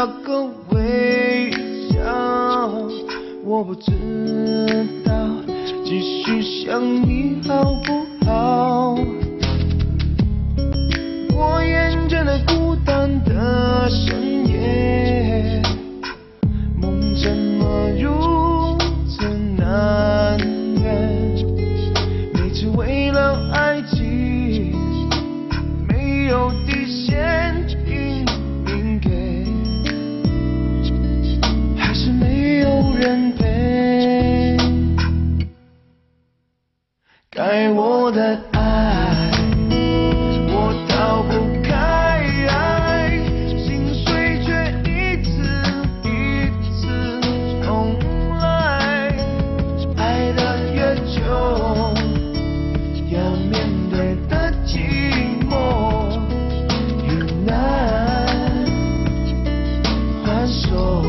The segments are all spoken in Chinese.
那个微笑，我不知道继续想你好不好。我厌倦了孤单的深夜，梦怎么如此难圆？每次为了爱情没有底线拼命给，还是没有人陪。该我的爱我逃不开，心碎却一次一次重来。爱得越久，要面对的寂寞越难还手。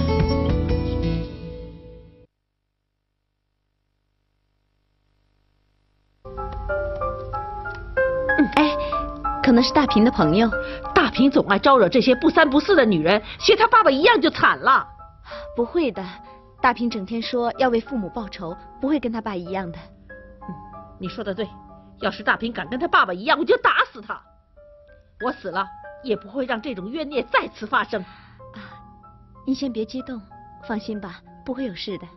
可能是大平的朋友。 大平总爱招惹这些不三不四的女人，学他爸爸一样就惨了。 不会的，大平整天说要为父母报仇，不会跟他爸一样的。 你说的对，要是大平敢跟他爸爸一样，我就打死他。我死了也不会让这种冤孽再次发生。 您先别激动，放心吧，不会有事的。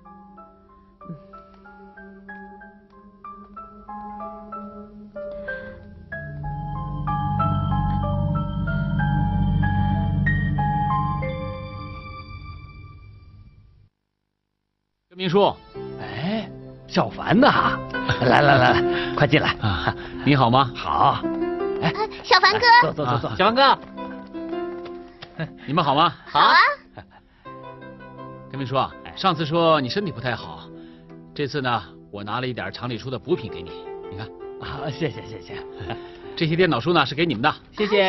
跟明叔， 哎，小凡呐，来，快进来啊！你好吗？ 好。 哎，小凡哥， 坐， 小凡哥，你们好吗？ 好啊。 跟明叔啊，上次说你身体不太好，这次呢，我拿了一点厂里出的补品给你，你看。 啊，谢谢。 这些电脑书呢是给你们的， 谢谢。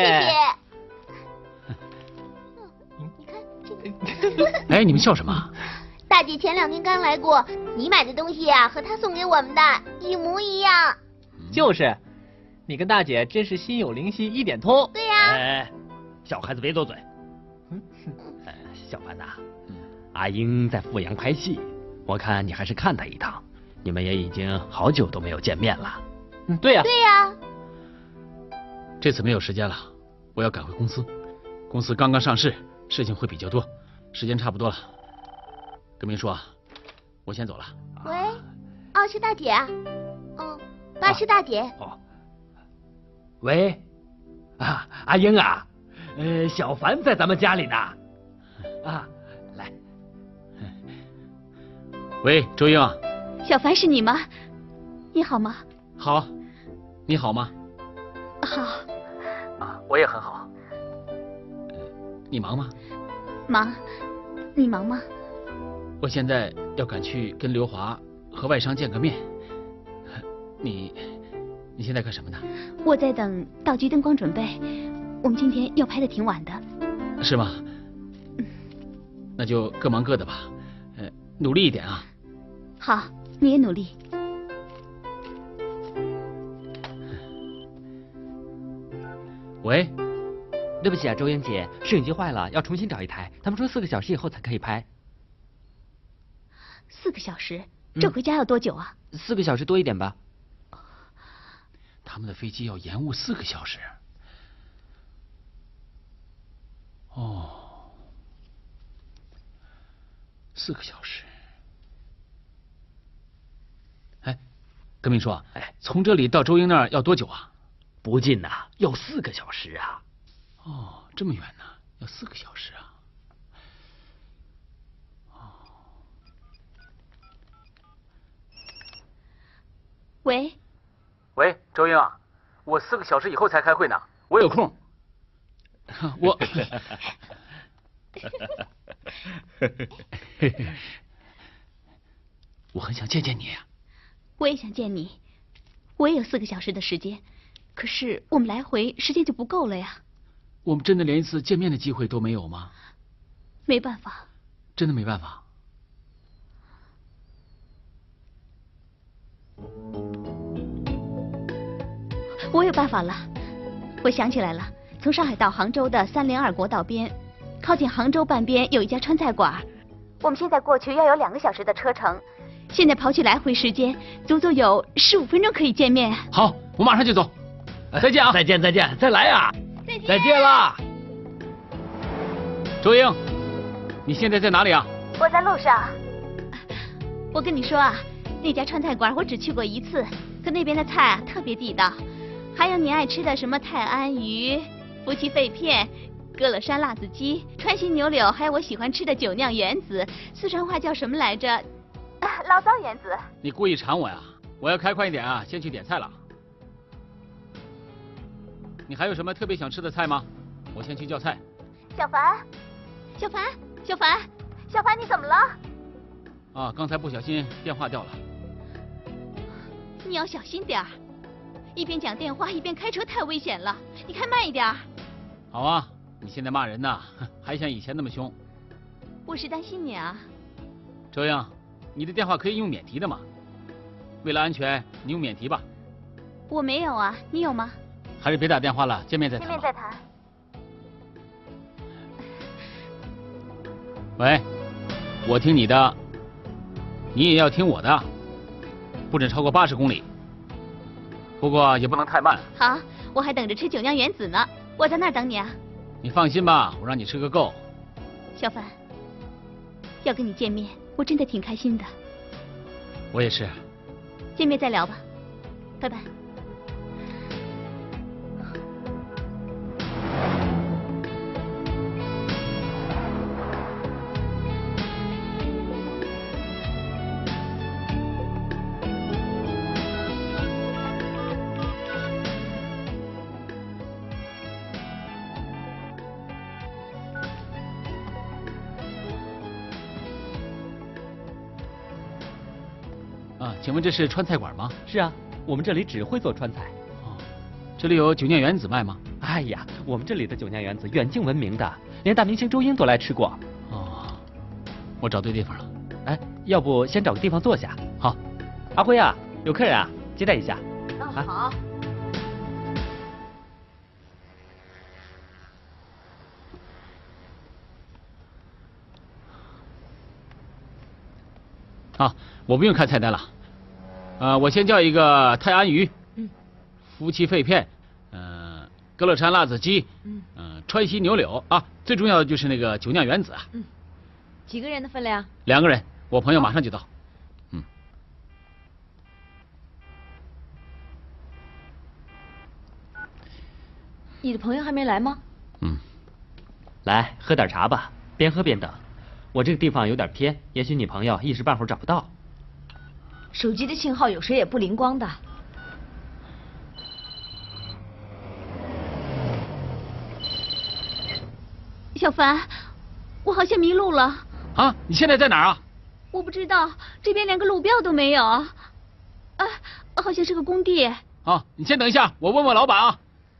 你看这个。 哎，你们笑什么？ 大姐前2天刚来过，你买的东西啊和她送给我们的一模一样。 就是，你跟大姐真是心有灵犀一点通。 对呀。 哎，小孩子别多嘴。小凡呐，阿英在阜阳拍戏，我看你还是看她一趟。你们也已经好久都没有见面了。 对呀。 对呀。 这次没有时间了，我要赶回公司。公司刚刚上市，事情会比较多，时间差不多了。跟明叔啊，我先走了。 喂，哦，是大姐啊。爸是大姐。 哦。喂，阿英啊，小凡在咱们家里呢。来。 喂，周英啊。 小凡是你吗？你好吗？ 好，你好吗？ 好。 我也很好。你忙吗？ 忙。你忙吗？ 我现在要赶去跟刘华和外商见个面。你现在干什么呢？ 我在等道具灯光准备，我们今天要拍的挺晚的。 是吗？那就各忙各的吧，努力一点啊。 好，你也努力。 喂， 对不起啊，周英姐，摄影机坏了，要重新找一台。他们说4个小时以后才可以拍。 4个小时？这回家要多久啊 ？4个小时多一点吧。 他们的飞机要延误4个小时。哦，4个小时。哎，跟明说，从这里到周英那儿要多久啊？ 不近呐，要4个小时啊。 哦，这么远呢，要4个小时啊。 喂， 周英啊，我4个小时以后才开会呢，我有空。我很想见见你呀。 我也想见你，我也有4个小时的时间，可是我们来回时间就不够了呀。 我们真的连一次见面的机会都没有吗？ 没办法。 真的没办法。 我有办法了，我想起来了，从上海到杭州的302国道边靠近杭州半边有一家川菜馆，我们现在过去要有2个小时的车程，现在跑去来回时间足足有15分钟可以见面。 好，我马上就走。再见啊！ 再见，再来呀！再见啦！ 周英，你现在在哪里啊？ 我在路上。我跟你说啊，那家川菜馆我只去过1次，可那边的菜啊特别地道，还有你爱吃的什么泰安鱼、夫妻肺片、歌乐山辣子鸡、川西牛柳，还有我喜欢吃的酒酿圆子，四川话叫什么来着？醪糟圆子。 你故意馋我呀？我要开快一点啊，先去点菜了。你还有什么特别想吃的菜吗？我先去叫菜。 小凡，你怎么了？ 啊，刚才不小心电话掉了。 你要小心点儿，一边讲电话一边开车太危险了，你开慢一点。 好啊，你现在骂人呢，还像以前那么凶。 我是担心你啊。 周英，你的电话可以用免提的吗？为了安全，你用免提吧。 我没有啊，你有吗？ 还是别打电话了，见面再谈。 见面再谈。 喂，我听你的，你也要听我的，不准超过80公里。不过也不能太慢。 好，我还等着吃酒酿圆子呢，我在那儿等你啊。 你放心吧，我让你吃个够。 小凡，要跟你见面，我真的挺开心的。 我也是。 见面再聊吧，拜拜。 请问这是川菜馆吗？ 是啊，我们这里只会做川菜。 哦，这里有酒酿圆子卖吗？ 哎呀，我们这里的酒酿圆子远近闻名的，连大明星周英都来吃过。 哦，我找对地方了。 哎，要不先找个地方坐下？ 好。 阿辉啊，有客人啊，接待一下。 好。 啊，我不用看菜单了。我先叫一个泰安鱼，夫妻肺片，歌乐山辣子鸡，川西牛柳啊，最重要的就是那个酒酿圆子啊。 几个人的分量 ？2个人，我朋友马上就到。 你的朋友还没来吗？ 来喝点茶吧，边喝边等。我这个地方有点偏，也许你朋友一时半会儿找不到。 手机的信号有时也不灵光的。 小凡，我好像迷路了。 啊，你现在在哪儿啊？ 我不知道，这边连个路标都没有。啊，好像是个工地。 啊，你先等一下，我问问老板啊。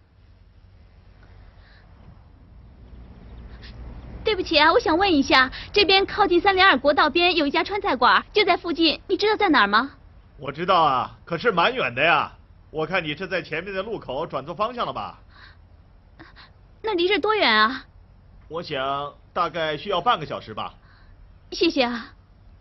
对不起啊，我想问一下，这边靠近302国道边有一家川菜馆，就在附近，你知道在哪儿吗？ 我知道啊，可是蛮远的呀。我看你是在前面的路口转错方向了吧？ 那离这多远啊？ 我想大概需要半个小时吧。 谢谢啊。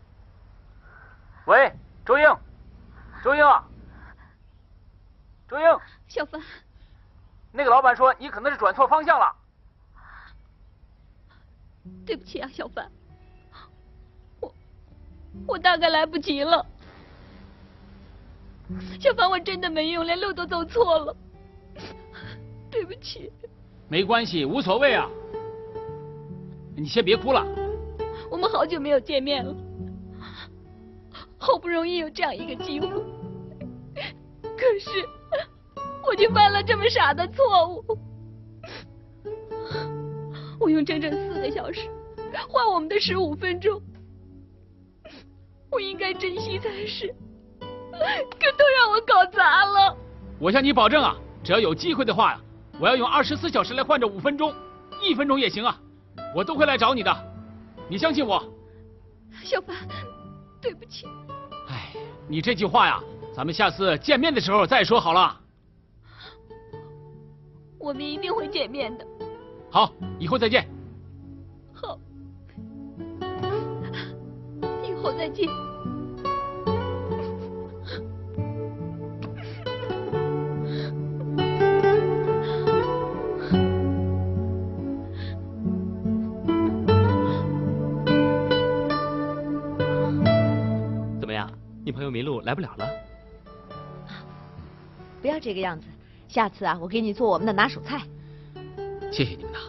喂，周英，周英啊，周英， 小凡， 那个老板说你可能是转错方向了。 对不起啊，小凡，我大概来不及了。小凡，我真的没用，连路都走错了，对不起。 没关系，无所谓啊。你先别哭了。 我们好久没有见面了，好不容易有这样一个机会，可是我却犯了这么傻的错误。我用整整4个小时换我们的15分钟，我应该珍惜才是，可都让我搞砸了。 我向你保证啊，只要有机会的话呀，我要用24小时来换这5分钟，1分钟也行啊，我都会来找你的，你相信我。 小凡，对不起。 哎，你这句话呀，咱们下次见面的时候再说好了。 我们一定会见面的。 好，以后再见。 后再见。 怎么样？你朋友迷路来不了了？ 不要这个样子，下次啊，我给你做我们的拿手菜。 谢谢你们呐。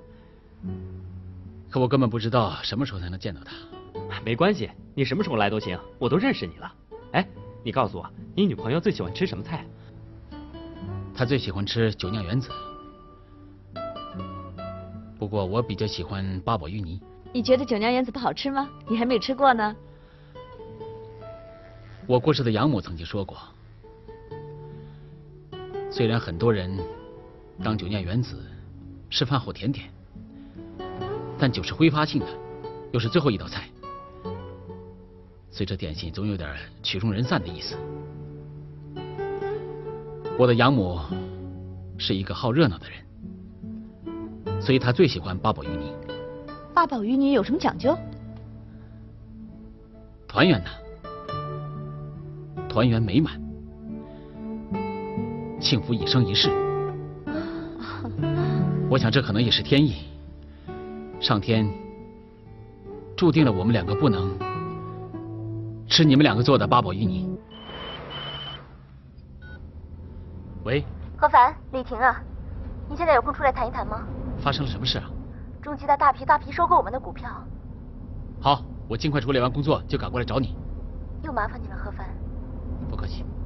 可我根本不知道什么时候才能见到他。 没关系，你什么时候来都行，我都认识你了。哎，你告诉我，你女朋友最喜欢吃什么菜？ 她最喜欢吃酒酿圆子，不过我比较喜欢八宝芋泥。 你觉得酒酿圆子不好吃吗？你还没有吃过呢。 我过世的养母曾经说过，虽然很多人当酒酿圆子是饭后甜点，但酒是挥发性的，又是最后一道菜，所以这点心总有点曲终人散的意思。我的养母是一个好热闹的人，所以她最喜欢八宝芋泥。 八宝芋泥有什么讲究？ 团圆呐，团圆美满，幸福一生一世。我想这可能也是天意，上天注定了我们两个不能吃你们两个做的八宝芋泥。喂， 何凡，李婷啊，你现在有空出来谈一谈吗？ 发生了什么事啊？ 中期的大批收购我们的股票。 好，我尽快处理完工作就赶过来找你。 又麻烦你了，何凡。 不客气。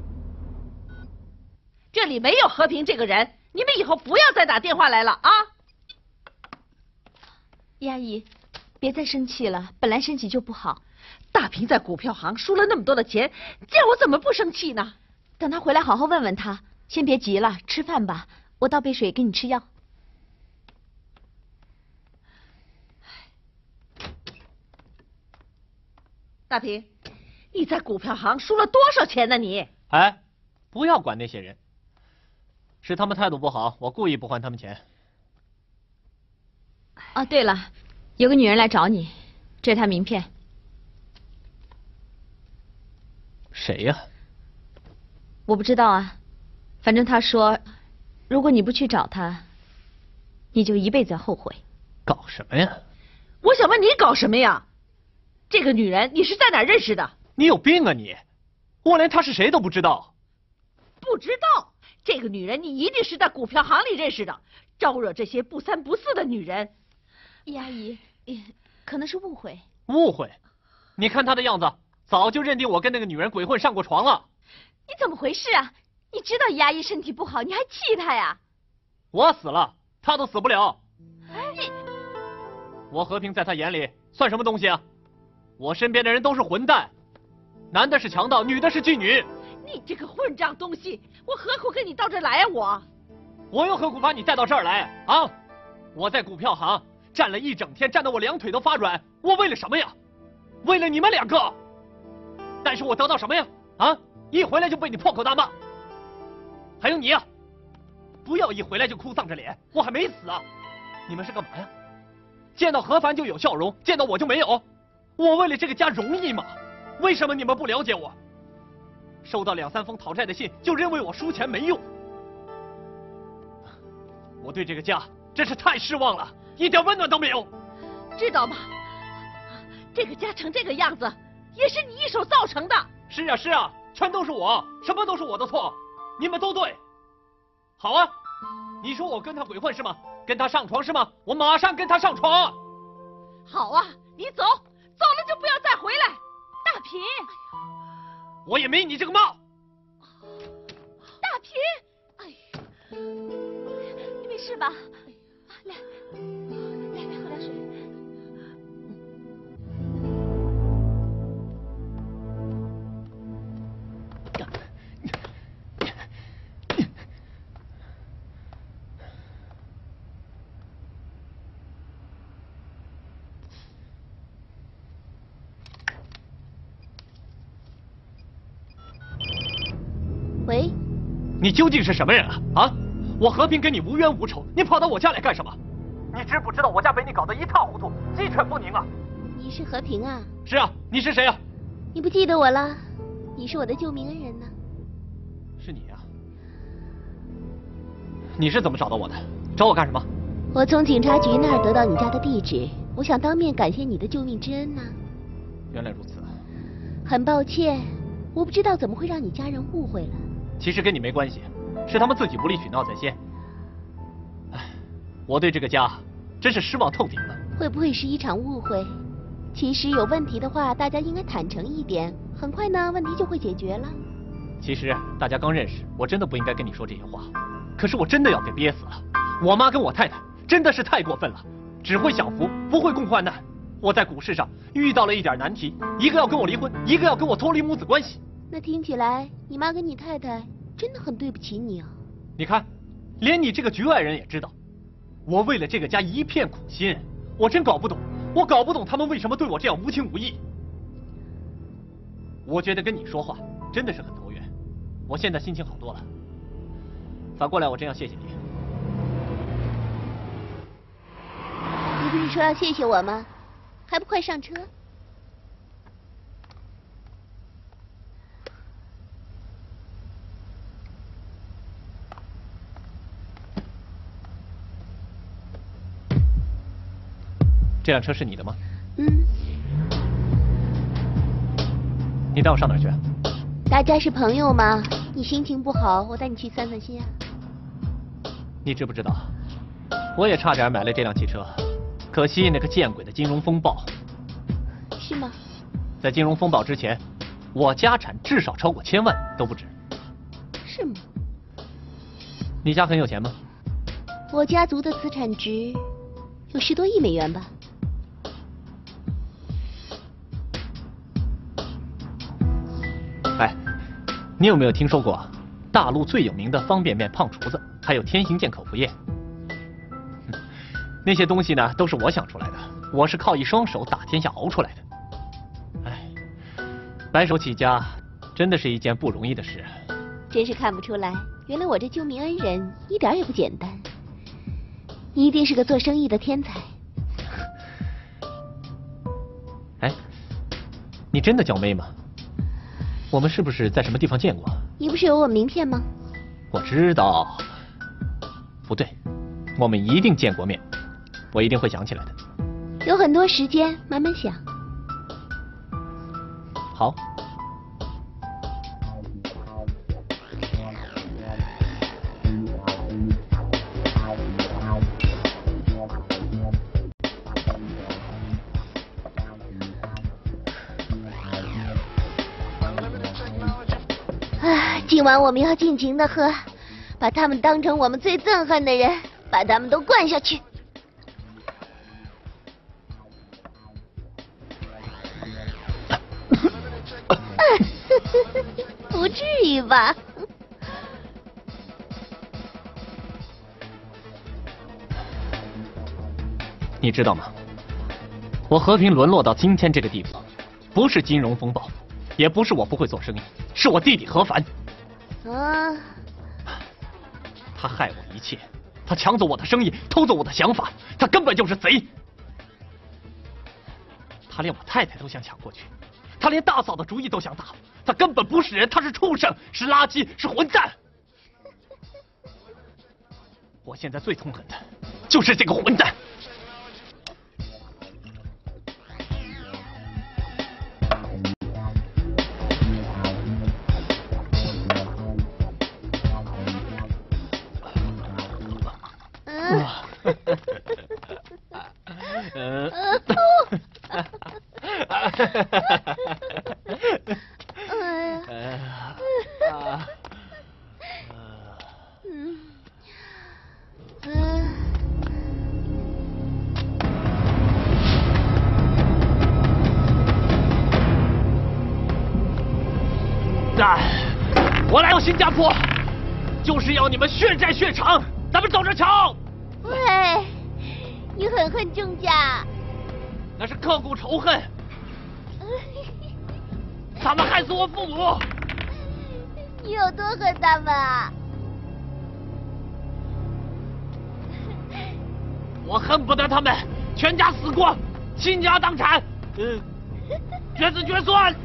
这里没有和平这个人，你们以后不要再打电话来了啊！ 阿姨，别再生气了，本来生气就不好。 大平在股票行输了那么多的钱，叫我怎么不生气呢？ 等他回来好好问问他。先别急了，吃饭吧，我倒杯水给你吃药。 大平，你在股票行输了多少钱呢你？ 哎，不要管那些人，是他们态度不好，我故意不还他们钱。 哦，对了，有个女人来找你，这是她名片。 谁呀？ 我不知道啊，反正她说，如果你不去找她，你就一辈子后悔。 搞什么呀？ 我想问你搞什么呀？这个女人你是在哪儿认识的？ 你有病啊你！我连她是谁都不知道。 不知道？这个女人你一定是在股票行里认识的，招惹这些不三不四的女人。 阿姨，可能是误会。 误会？你看她的样子，早就认定我跟那个女人鬼混上过床了。 你怎么回事啊？你知道阿姨身体不好，你还气她呀？ 我死了，她都死不了。我和平在她眼里算什么东西啊？我身边的人都是混蛋，男的是强盗，女的是妓女。 你这个混账东西，我何苦跟你到这儿来啊？ 我又何苦把你带到这儿来啊？我在股票行站了一整天，站得我两腿都发软。我为了什么呀？为了你们两个。但是我得到什么呀？啊！一回来就被你破口大骂。还有你呀，不要一回来就哭丧着脸，我还没死啊！你们是干嘛呀？见到何凡就有笑容，见到我就没有。我为了这个家容易吗？为什么你们不了解我？收到2、3封讨债的信，就认为我输钱没用。我对这个家真是太失望了，一点温暖都没有。 知道吗？这个家成这个样子，也是你一手造成的。 是啊是啊，全都是我，什么都是我的错，你们都对。好啊，你说我跟他鬼混是吗？跟他上床是吗？我马上跟他上床。 好啊，你走，走了就不要再回来。大平， 我也没你这个貌。 大平， 哎呀，你没事吧？来，喝点水。 喂， 你究竟是什么人啊？啊！我和平跟你无冤无仇，你跑到我家来干什么？你知不知道我家被你搞得一塌糊涂，鸡犬不宁啊！ 你是和平啊？ 是啊，你是谁啊？ 你不记得我了？你是我的救命恩人呢。 是你啊？你是怎么找到我的？找我干什么？ 我从警察局那儿得到你家的地址，我想当面感谢你的救命之恩呢。 原来如此。 很抱歉，我不知道怎么会让你家人误会了。 其实跟你没关系，是他们自己无理取闹在先。唉，我对这个家真是失望透顶了。 会不会是一场误会？其实有问题的话，大家应该坦诚一点，很快呢，问题就会解决了。 其实大家刚认识，我真的不应该跟你说这些话，可是我真的要给憋死了。我妈跟我太太真的是太过分了，只会享福，不会共患难。我在股市上遇到了一点难题，一个要跟我离婚，一个要跟我脱离母子关系。 那听起来，你妈跟你太太真的很对不起你啊。 你看，连你这个局外人也知道，我为了这个家一片苦心，我真搞不懂，我搞不懂他们为什么对我这样无情无义。我觉得跟你说话真的是很投缘，我现在心情好多了。反过来，我真要谢谢你。 你不是说要谢谢我吗？还不快上车！ 这辆车是你的吗？ 嗯。 你带我上哪儿去？ 大家是朋友嘛，你心情不好，我带你去散散心啊。 你知不知道，我也差点买了这辆汽车，可惜那个见鬼的金融风暴。 是吗？ 在金融风暴之前，我家产至少超过1000万都不止。 是吗？ 你家很有钱吗？ 我家族的资产值有10多亿美元吧。 哎，你有没有听说过大陆最有名的方便面胖厨子，还有天行健口服液？那些东西呢，都是我想出来的，我是靠一双手打天下熬出来的。哎，白手起家真的是一件不容易的事。 真是看不出来，原来我这救命恩人一点也不简单。你一定是个做生意的天才。 哎，你真的叫妹吗？我们是不是在什么地方见过？ 你不是有我名片吗？ 我知道。不对，我们一定见过面，我一定会想起来的。 有很多时间，慢慢想。 好。 今晚我们要尽情的喝，把他们当成我们最憎恨的人，把他们都灌下去。不至于吧？ 你知道吗？我和平沦落到今天这个地步，不是金融风暴，也不是我不会做生意，是我弟弟何凡。 啊！ 他害我一切，他抢走我的生意，偷走我的想法，他根本就是贼。他连我太太都想抢过去，他连大嫂的主意都想打，他根本不是人，他是畜生，是垃圾，是混蛋。我现在最痛恨的就是这个混蛋。我来到新加坡，就是要你们血债血偿，咱们走着瞧。 喂，你很恨郑家？ 那是刻骨仇恨，他们害死我父母。 你有多恨他们啊？ 我恨不得他们全家死光，倾家荡产， 决子决算。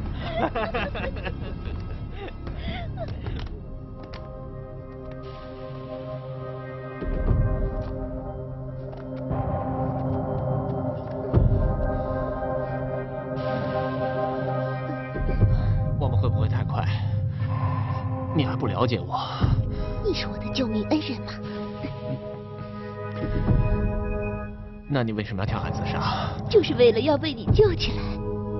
我们会不会太快？你还不了解我？ 你是我的救命恩人吗？ 那你为什么要跳海自杀？ 就是为了要被你救起来。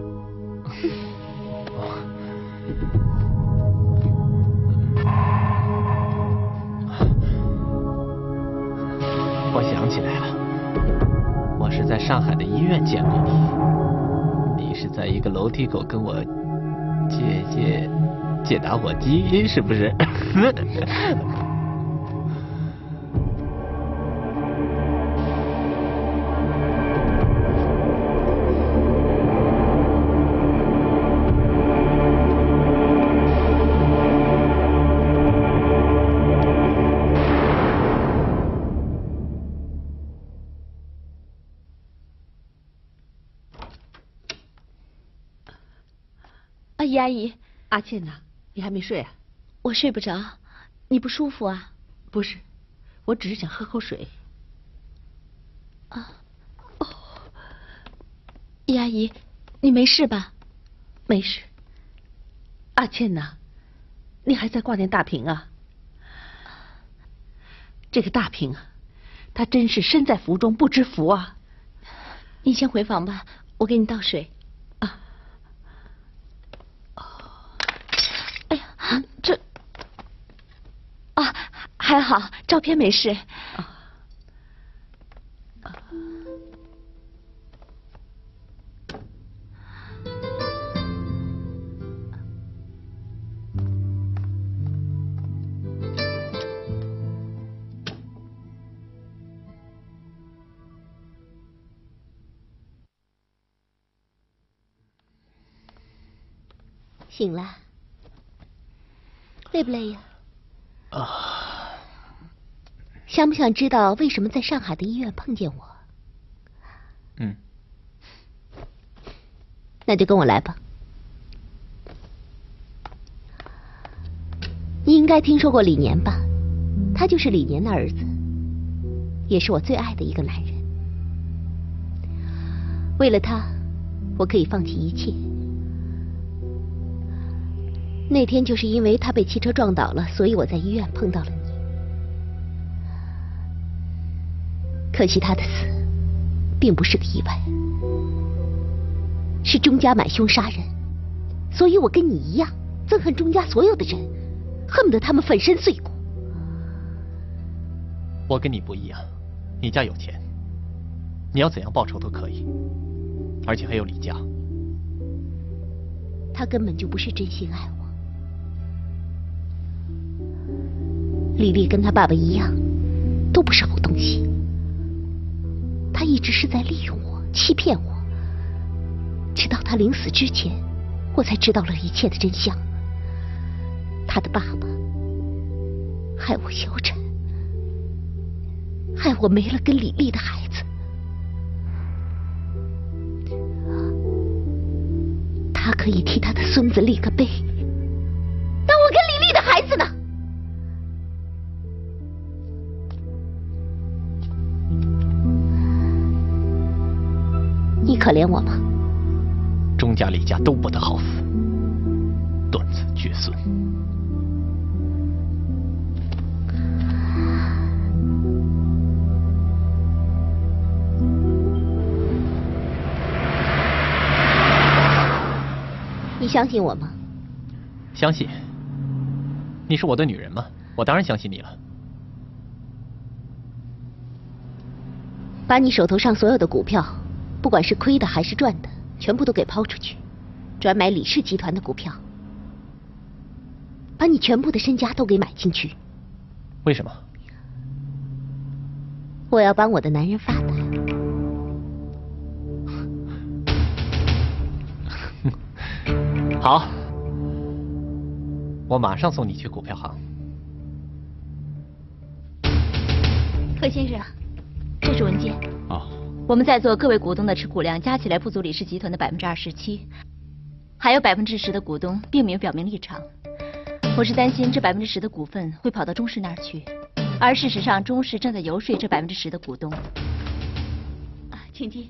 我想起来了，我是在上海的医院见过你。你是在一个楼梯口跟我借打火机，是不是？ 阿姨， 阿倩呐，你还没睡啊？ 我睡不着，你不舒服啊？ 不是，我只是想喝口水。 啊，哦，阿姨，你没事吧？ 没事。阿倩呐，你还在挂念大平啊？这个大平啊，他真是身在福中不知福啊！ 你先回房吧，我给你倒水。这啊，还好，照片没事。 醒了。累不累呀？想不想知道为什么在上海的医院碰见我？那就跟我来吧。你应该听说过李年吧？他就是李年的儿子，也是我最爱的一个男人。为了他，我可以放弃一切。那天就是因为他被汽车撞倒了，所以我在医院碰到了你。可惜他的死并不是个意外，是钟家买凶杀人，所以我跟你一样憎恨钟家所有的人，恨不得他们粉身碎骨。 我跟你不一样，你家有钱，你要怎样报仇都可以，而且还有李家。 他根本就不是真心爱我。李丽跟他爸爸一样，都不是好东西。他一直是在利用我，欺骗我。直到他临死之前，我才知道了一切的真相。他的爸爸害我小产，害我没了跟李丽的孩子。他可以替他的孙子立个碑，那我跟李丽的孩子呢？你可怜我吗？ 钟家、李家都不得好死，断子绝孙。 你相信我吗？ 相信。你是我的女人吗？我当然相信你了。 把你手头上所有的股票，不管是亏的还是赚的，全部都给抛出去，转买李氏集团的股票，把你全部的身家都给买进去。 为什么？ 我要帮我的男人发达。 好，我马上送你去股票行。 贺先生，这是文件。 哦， 我们在座各位股东的持股量加起来不足李氏集团的27%，还有10%的股东并没有表明立场。我是担心这10%的股份会跑到中氏那儿去，而事实上中氏正在游说这10%的股东。 请进。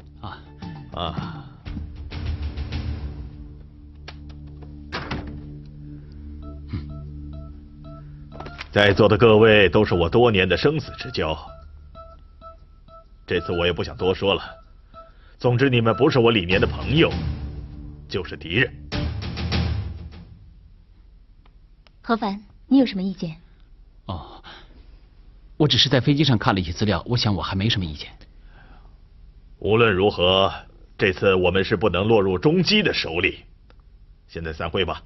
在座的各位都是我多年的生死之交，这次我也不想多说了。总之，你们不是我李年的朋友，就是敌人。 何凡，你有什么意见？ 哦，我只是在飞机上看了一些资料，我想我还没什么意见。 无论如何，这次我们是不能落入中基的手里。现在散会吧。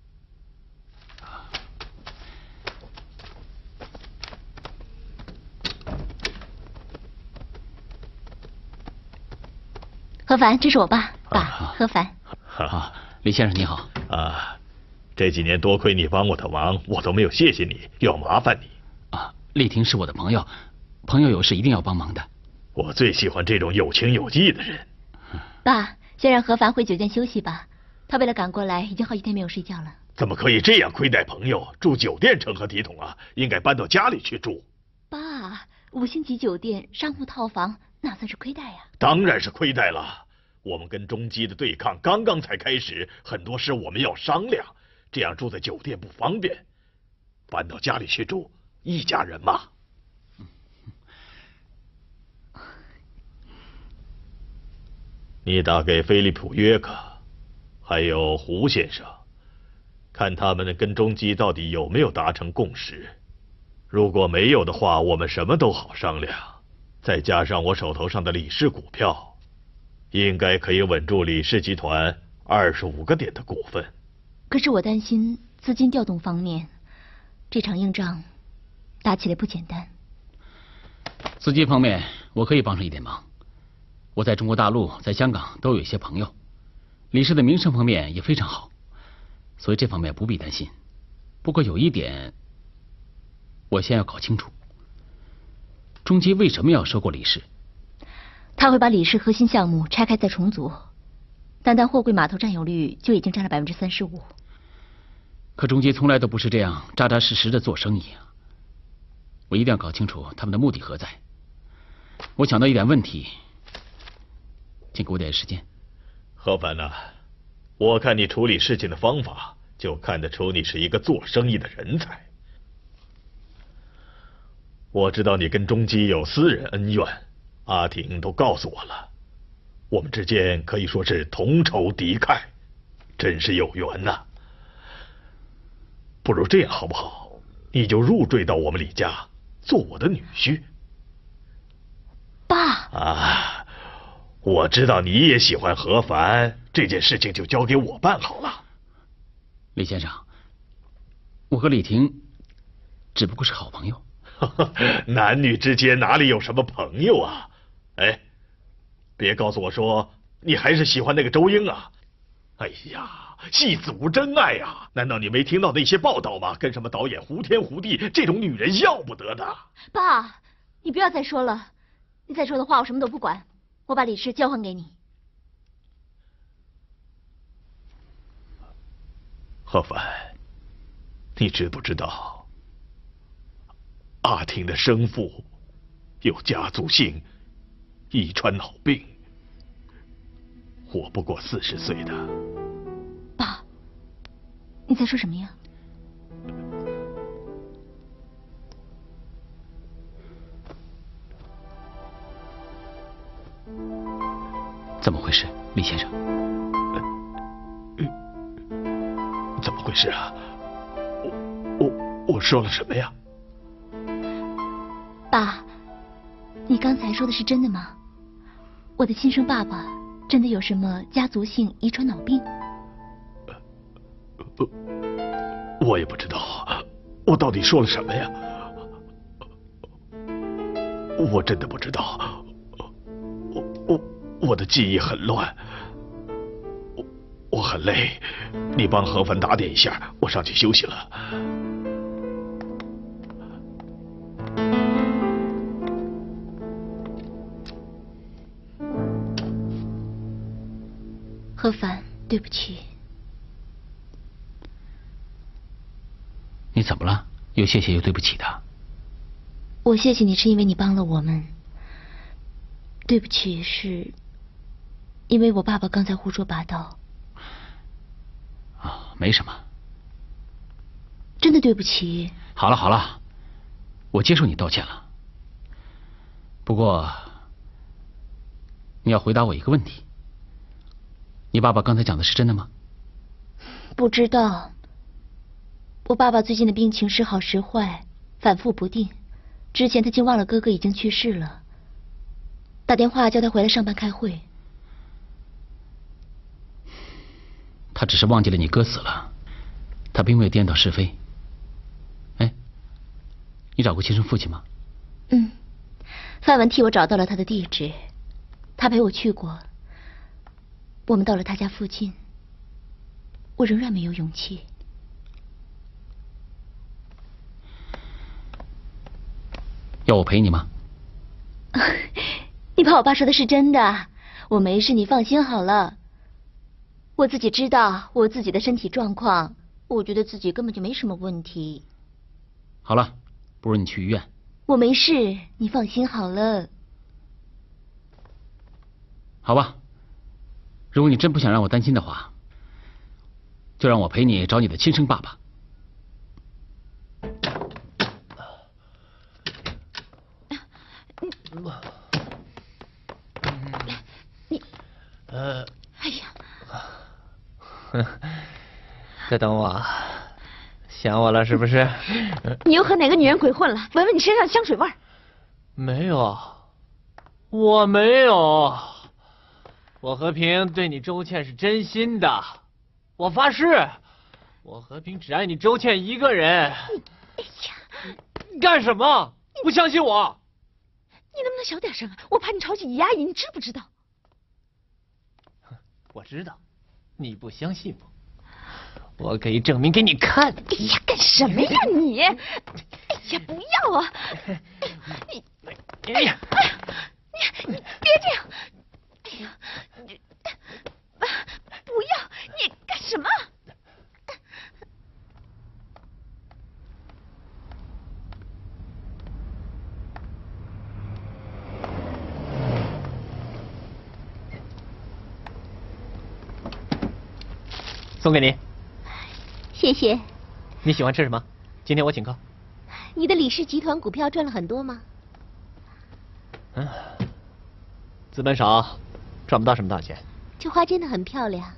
何凡，这是我爸，何凡。 李先生你好。 这几年多亏你帮我的忙，我都没有谢谢你，又要麻烦你。 丽婷是我的朋友，朋友有事一定要帮忙的。 我最喜欢这种有情有义的人。 爸，先让何凡回酒店休息吧，他为了赶过来，已经好几天没有睡觉了。 怎么可以这样亏待朋友？住酒店成何体统啊？应该搬到家里去住。 爸，5星级酒店商务套房哪算是亏待呀？ 当然是亏待了。我们跟中基的对抗刚刚才开始，很多事我们要商量。这样住在酒店不方便，搬到家里去住，一家人嘛。你打给菲利普·约克，还有胡先生，看他们跟中基到底有没有达成共识。如果没有的话，我们什么都好商量。再加上我手头上的李氏股票，应该可以稳住李氏集团25个点的股份。 可是我担心资金调动方面，这场硬仗打起来不简单。 资金方面，我可以帮上一点忙。我在中国大陆、在香港都有一些朋友，李氏的名声方面也非常好，所以这方面不必担心。不过有一点，我先要搞清楚，中基为什么要收购李氏？ 他会把李氏核心项目拆开再重组，单单货柜码头占有率就已经占了35%。 可中基从来都不是这样扎扎实实的做生意啊！我一定要搞清楚他们的目的何在。我想到一点问题，请给我点时间。 何凡呐，我看你处理事情的方法，就看得出你是一个做生意的人才。我知道你跟中基有私人恩怨，阿婷都告诉我了，我们之间可以说是同仇敌忾，真是有缘呐。不如这样好不好？你就入赘到我们李家，做我的女婿。 爸。 我知道你也喜欢何凡，这件事情就交给我办好了。 李先生，我和李婷只不过是好朋友。 男女之间哪里有什么朋友啊？哎，别告诉我说你还是喜欢那个周英啊！哎呀，戏子无真爱呀！难道你没听到那些报道吗？跟什么导演胡天胡地这种女人要不得的。 爸，你不要再说了，你再说的话我什么都不管，我把李氏交还给你。 何凡，你知不知道阿婷的生父有家族性遗传脑病，活不过40岁的。 爸，你在说什么呀？ 怎么回事，李先生？ 怎么回事啊？我说了什么呀？ 爸，你刚才说的是真的吗？我的亲生爸爸真的有什么家族性遗传脑病？ 我也不知道，我到底说了什么呀？我真的不知道，我的记忆很乱，我很累，你帮何凡打点一下，我上去休息了。 何凡，对不起。 你怎么了？又谢谢又对不起的。 我谢谢你是因为你帮了我们，对不起是因为我爸爸刚才胡说八道。 啊，没什么。 真的对不起。 好了好了，我接受你道歉了。不过，你要回答我一个问题：你爸爸刚才讲的是真的吗？ 不知道。我爸爸最近的病情时好时坏，反复不定。之前他竟忘了哥哥已经去世了，打电话叫他回来上班开会。 他只是忘记了你哥死了，他并没有颠倒是非。哎，你找过亲生父亲吗？ 嗯，范文替我找到了他的地址，他陪我去过。我们到了他家附近，我仍然没有勇气。 要我陪你吗？ 你怕我爸说的是真的？我没事，你放心好了。我自己知道我自己的身体状况，我觉得自己根本就没什么问题。 好了，不如你去医院。 我没事，你放心好了。 好吧，如果你真不想让我担心的话，就让我陪你找你的亲生爸爸。 你， 哎呀，在等我，想我了是不是？ 你又和哪个女人鬼混了？闻闻你身上的香水味儿。 没有，我没有，我和平对你周倩是真心的，我发誓，我和平只爱你周倩一个人。 哎呀， 干什么？不相信我？ 你能不能小点声啊？我怕你吵起你阿姨，你知不知道？ 我知道，你不相信我，我可以证明给你看。 哎呀，干什么呀你？哎呀，不要啊！你，哎呀，你别这样！哎呀，不要！你干什么？ 送给你， 谢谢。 你喜欢吃什么？今天我请客。 你的李氏集团股票赚了很多吗？ 资本少，赚不到什么大钱。 这花真的很漂亮。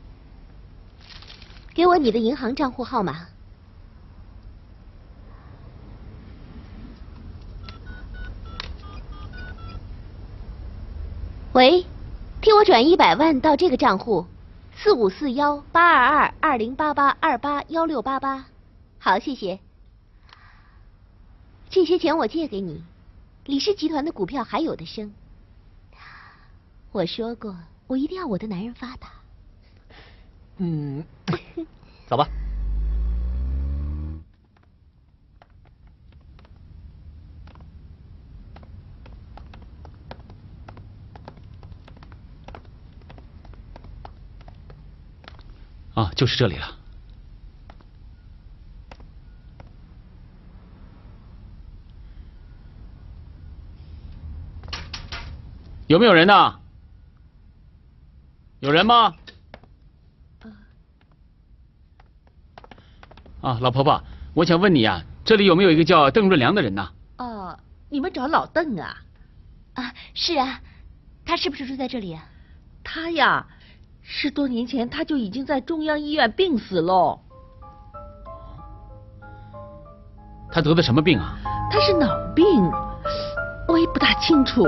给我你的银行账户号码。喂，替我转100万到这个账户，4541-822-2088-281688。好，谢谢。这些钱我借给你，李氏集团的股票还有的升。我说过，我一定要我的男人发达。 走吧。 啊，就是这里了。有没有人呢？有人吗？啊，老婆婆，我想问你啊，这里有没有一个叫邓润良的人呢？ 哦，你们找老邓啊？ 啊，是啊，他是不是住在这里啊？ 他呀，10多年前他就已经在中央医院病死喽。 他得的什么病啊？ 他是脑病，我也不大清楚。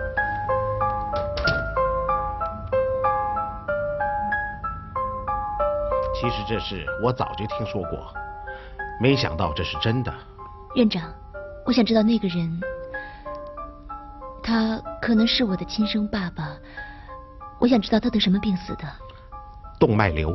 其实这事我早就听说过，没想到这是真的。 院长，我想知道那个人，他可能是我的亲生爸爸。我想知道他得什么病死的。 动脉瘤。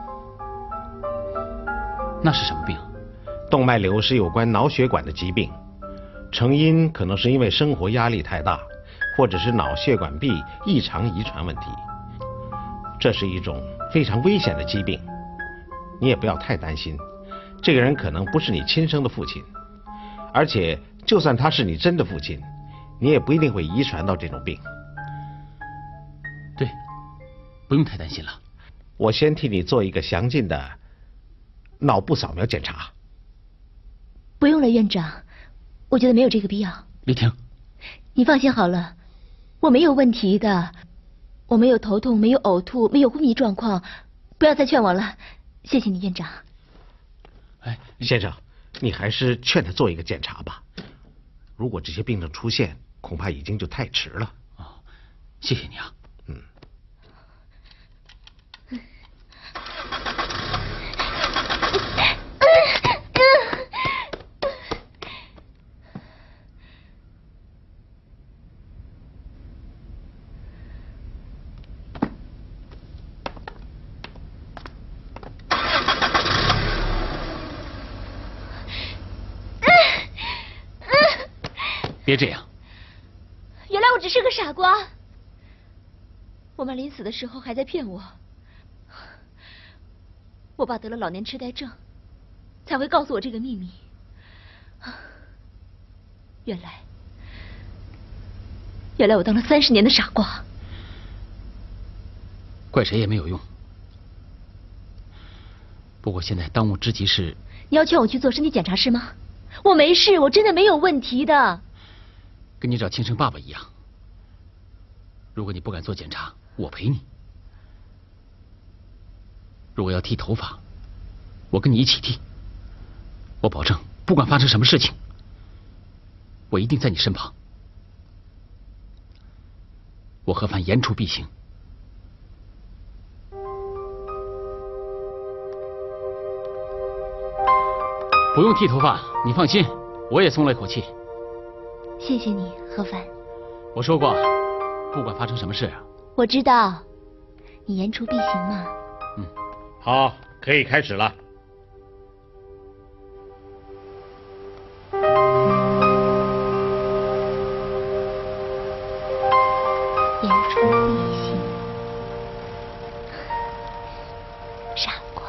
那是什么病？ 动脉瘤是有关脑血管的疾病，成因可能是因为生活压力太大，或者是脑血管壁异常遗传问题。 这是一种非常危险的疾病，你也不要太担心。这个人可能不是你亲生的父亲，而且就算他是你真的父亲，你也不一定会遗传到这种病。 对，不用太担心了。 我先替你做一个详尽的脑部扫描检查。 不用了，院长，我觉得没有这个必要。 丽婷， 你放心好了，我没有问题的，我没有头痛，没有呕吐，没有昏迷状况，不要再劝我了。谢谢你，院长。 哎，先生，你还是劝他做一个检查吧。如果这些病症出现，恐怕已经就太迟了。 哦，谢谢你啊。别这样。 原来我只是个傻瓜。我妈临死的时候还在骗我，我爸得了老年痴呆症，才会告诉我这个秘密。原来我当了30年的傻瓜。 怪谁也没有用。不过现在当务之急是…… 你要劝我去做身体检查是吗？我没事，我真的没有问题的。 跟你找亲生爸爸一样。如果你不敢做检查，我陪你。如果要剃头发，我跟你一起剃。我保证，不管发生什么事情，我一定在你身旁。我和凡言出必行。不用剃头发，你放心，我也松了一口气。 谢谢你，何凡。 我说过，不管发生什么事， 我知道，你言出必行嘛。 好，可以开始了。 言出必行，傻瓜。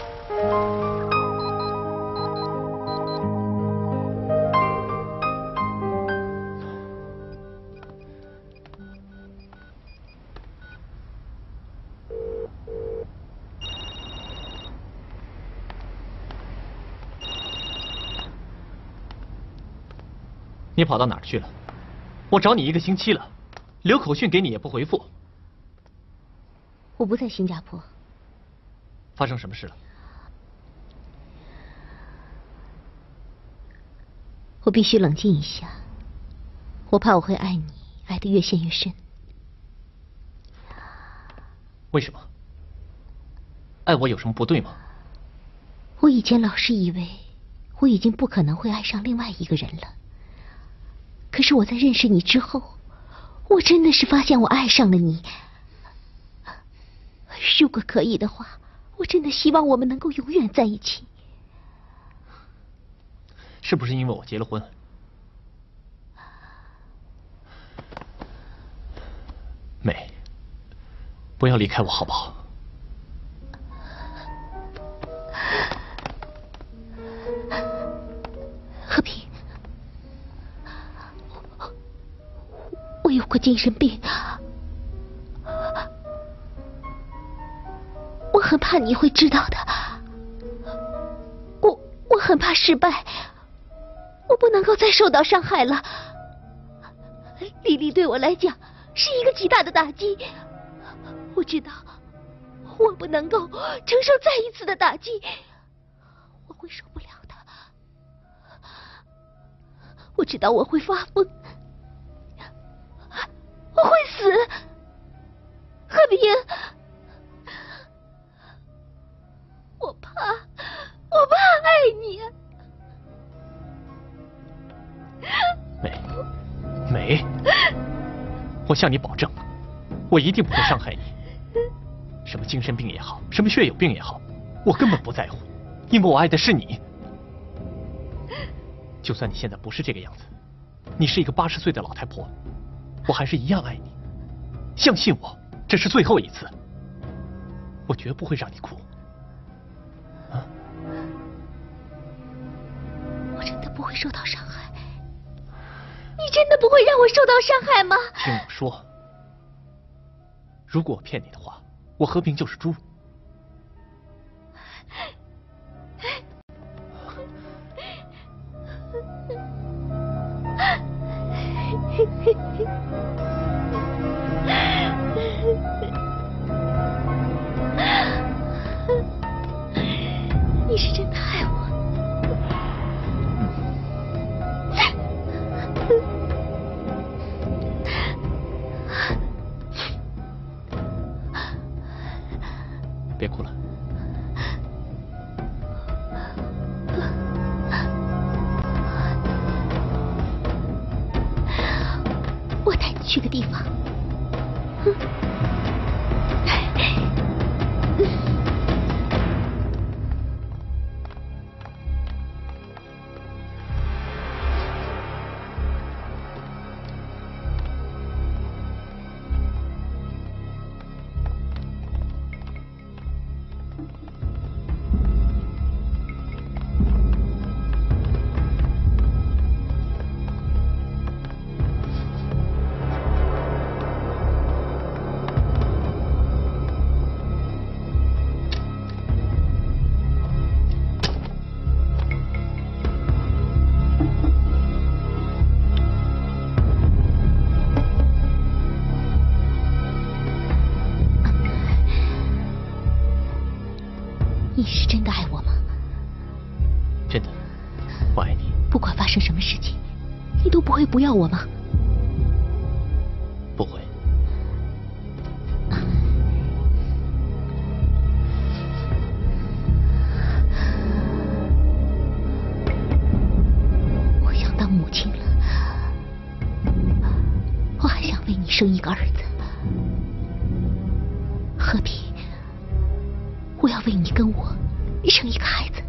你跑到哪儿去了？我找你1个星期了，留口讯给你也不回复。 我不在新加坡。 发生什么事了？ 我必须冷静一下，我怕我会爱你，爱得越陷越深。 为什么？爱我有什么不对吗？ 我以前老是以为我已经不可能会爱上另外一个人了。可是我在认识你之后，我真的是发现我爱上了你。如果可以的话，我真的希望我们能够永远在一起。 是不是因为我结了婚？美，不要离开我好不好？ 和平，我有过精神病，我很怕你会知道的。我很怕失败，我不能够再受到伤害了。丽丽对我来讲是一个极大的打击，我知道我不能够承受再一次的打击，我会受不了的。我知道我会发疯，我会死。和平，我怕爱你。 美，我向你保证，我一定不会伤害你。什么精神病也好，什么血友病也好，我根本不在乎，因为我爱的是你。就算你现在不是这个样子，你是一个80岁的老太婆，我还是一样爱你。相信我，这是最后一次。 我绝不会让你哭。啊？ 我真的不会受到伤害？你真的不会让我受到伤害吗？ 听我说，如果我骗你的话，我和平就是猪。 你是真的爱我。 别哭了。 我带你去个地方。你是真的爱我吗？ 真的，我爱你。 不管发生什么事情，你都不会不要我吗？ 不会。 我想当母亲了，我还想为你生一个儿子。和平，我要为你跟我生一个孩子。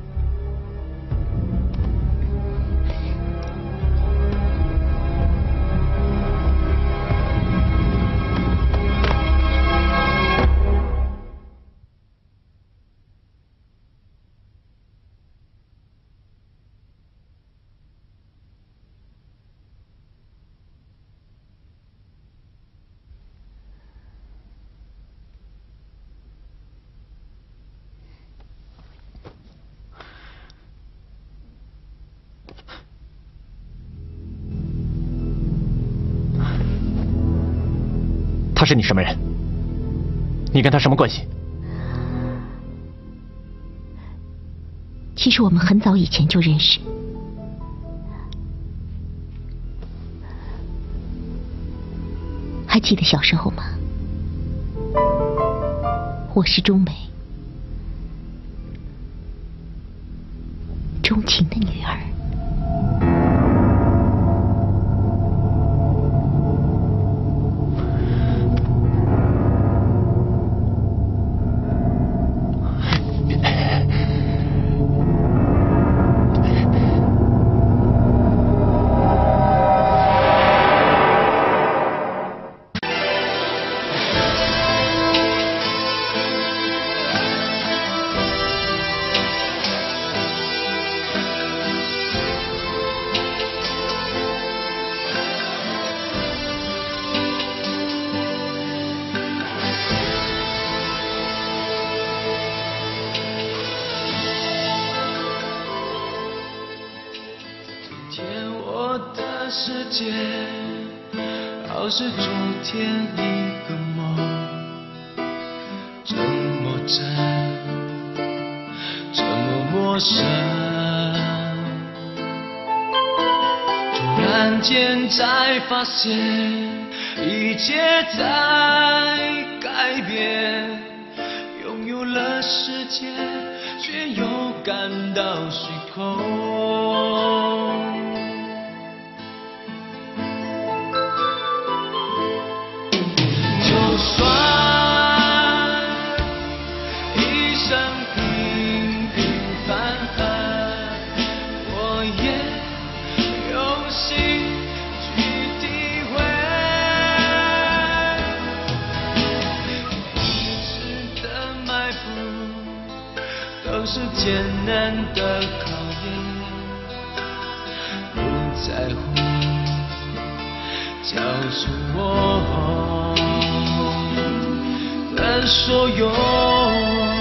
他是你什么人？你跟他什么关系？ 其实我们很早以前就认识。还记得小时候吗？我是钟梅，钟情的女儿。 世界好似昨天一个梦，这么真，这么陌生。突然间才发现，一切在改变。拥有了世界，却又感到虚空。就算一生平平凡凡，我也用心去体会。一直的艰难的考验，不在乎交出我的所有。